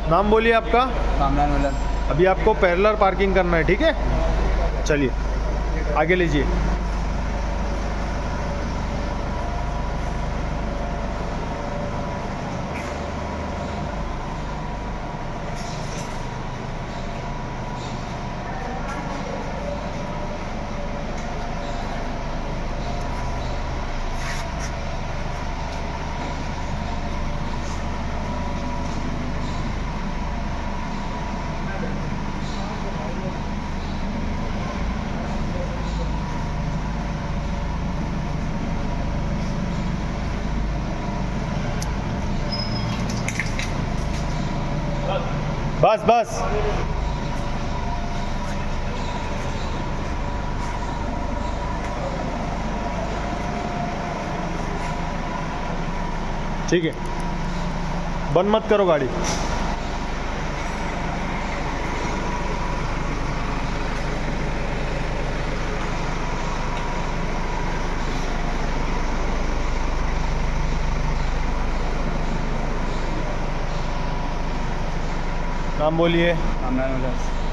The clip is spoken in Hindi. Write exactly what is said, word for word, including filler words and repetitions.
नाम बोलिए आपका। कामरान वाला। अभी आपको पैरेलल पार्किंग करना है, ठीक है। चलिए आगे लीजिए। बस बस। ठीक है, बंद मत करो गाड़ी। नाम बोलिए। कामरान वाला।